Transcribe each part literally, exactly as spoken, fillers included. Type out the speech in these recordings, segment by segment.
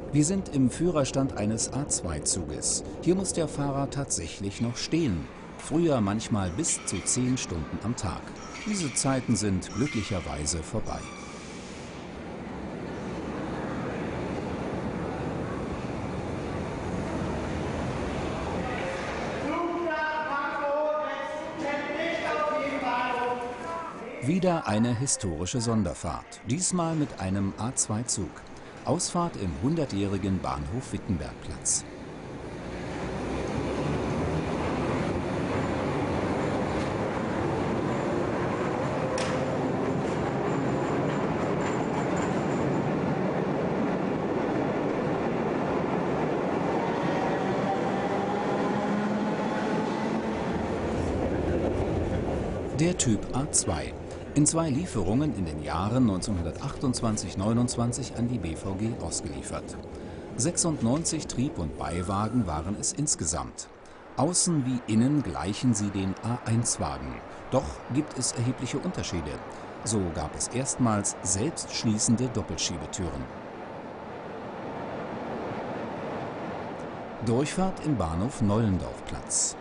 Wir sind im Führerstand eines A zwei Zuges. Hier muss der Fahrer tatsächlich noch stehen. Früher manchmal bis zu zehn Stunden am Tag. Diese Zeiten sind glücklicherweise vorbei. Wieder eine historische Sonderfahrt, diesmal mit einem A zwei Zug. Ausfahrt im hundertjährigen Bahnhof Wittenbergplatz. Der Typ A zwei. In zwei Lieferungen in den Jahren neunzehnhundertachtundzwanzig neunundzwanzig an die B V G ausgeliefert. sechsundneunzig Trieb- und Beiwagen waren es insgesamt. Außen wie innen gleichen sie den A eins Wagen. Doch gibt es erhebliche Unterschiede. So gab es erstmals selbstschließende Doppelschiebetüren. Durchfahrt im Bahnhof Nollendorfplatz.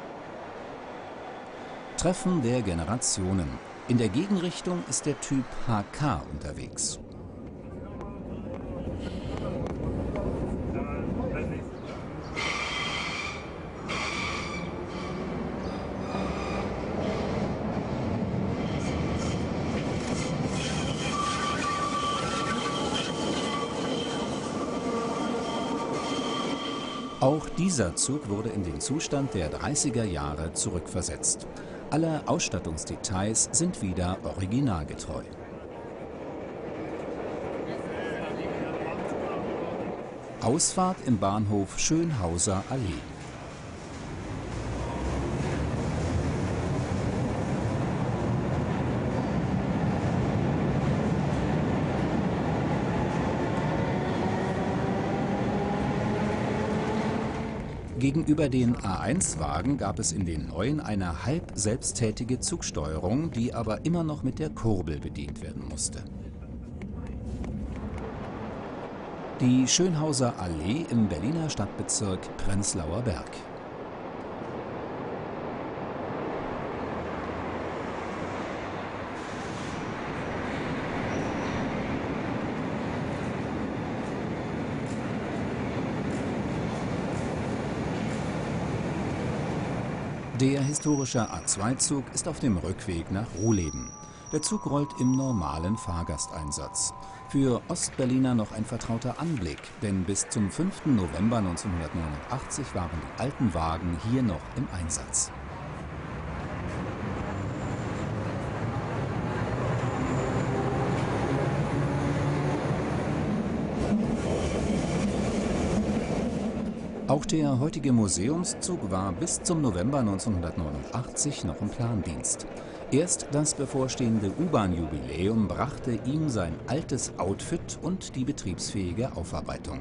Treffen der Generationen. In der Gegenrichtung ist der Typ H K unterwegs. Auch dieser Zug wurde in den Zustand der dreißiger Jahre zurückversetzt. Alle Ausstattungsdetails sind wieder originalgetreu. Ausfahrt im Bahnhof Schönhauser Allee. Gegenüber den A eins Wagen gab es in den neuen eine halb selbsttätige Zugsteuerung, die aber immer noch mit der Kurbel bedient werden musste. Die Schönhauser Allee im Berliner Stadtbezirk Prenzlauer Berg. Der historische A zwei Zug ist auf dem Rückweg nach Ruhleben. Der Zug rollt im normalen Fahrgasteinsatz. Für Ostberliner noch ein vertrauter Anblick, denn bis zum fünften November neunzehnhundertneunundachtzig waren die alten Wagen hier noch im Einsatz. Auch der heutige Museumszug war bis zum November neunzehnhundertneunundachtzig noch im Plandienst. Erst das bevorstehende U-Bahn-Jubiläum brachte ihm sein altes Outfit und die betriebsfähige Aufarbeitung.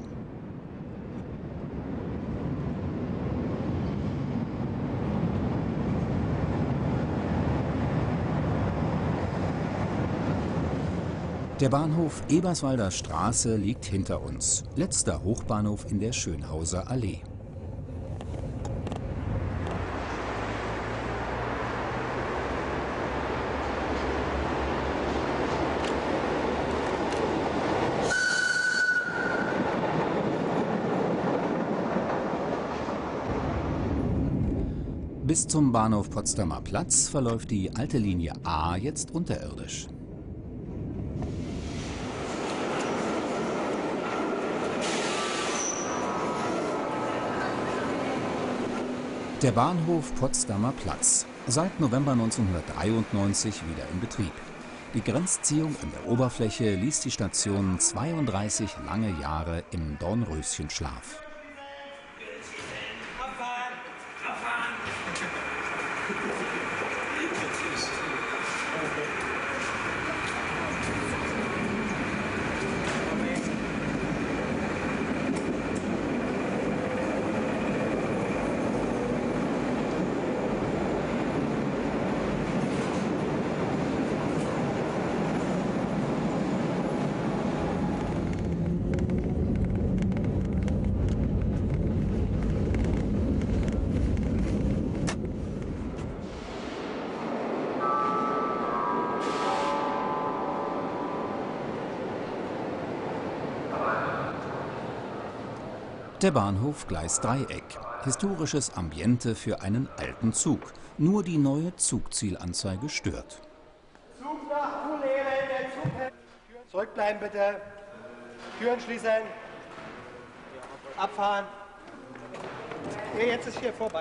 Der Bahnhof Eberswalder Straße liegt hinter uns. Letzter Hochbahnhof in der Schönhauser Allee. Bis zum Bahnhof Potsdamer Platz verläuft die alte Linie A jetzt unterirdisch. Der Bahnhof Potsdamer Platz, seit November neunzehnhundertdreiundneunzig wieder in Betrieb. Die Grenzziehung an der Oberfläche ließ die Station zweiunddreißig lange Jahre im Dornröschenschlaf. Der Bahnhof Gleis-Dreieck. Historisches Ambiente für einen alten Zug. Nur die neue Zugzielanzeige stört. Zug nach Kuhlehre, der Zug hält. Zurückbleiben bitte. Türen schließen. Abfahren. Nee, jetzt ist hier vorbei.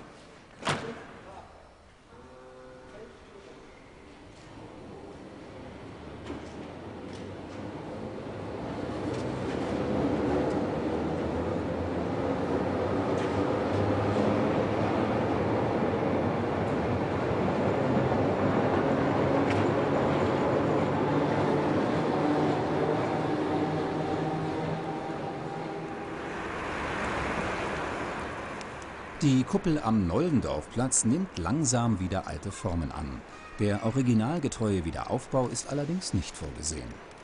Die Kuppel am Nollendorfplatz nimmt langsam wieder alte Formen an. Der originalgetreue Wiederaufbau ist allerdings nicht vorgesehen.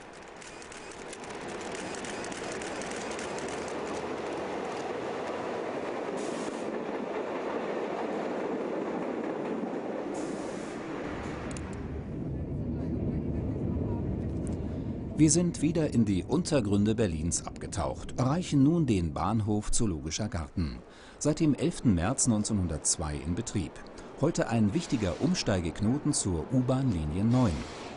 Wir sind wieder in die Untergründe Berlins abgetaucht, erreichen nun den Bahnhof Zoologischer Garten. Seit dem elften März neunzehnhundertzwei in Betrieb. Heute ein wichtiger Umsteigeknoten zur U-Bahn-Linie neun.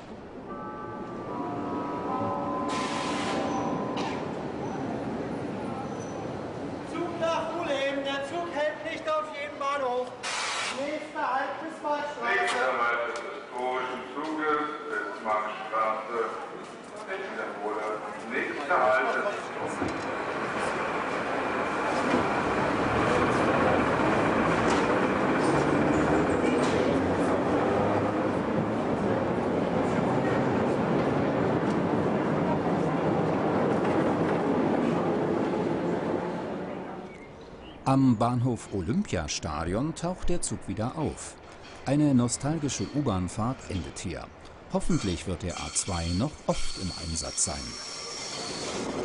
Zug nach Kuhlehre, der Zug hält nicht auf jedem Bahnhof. Nächster Halt Bismarckstraße. Nächster Halt des historischen Zuges, Bismarckstraße. Ich wiederhole, nächster Halt des historischen Zuges. Am Bahnhof Olympiastadion taucht der Zug wieder auf. Eine nostalgische U-Bahn-Fahrt endet hier. Hoffentlich wird der A zwei noch oft im Einsatz sein.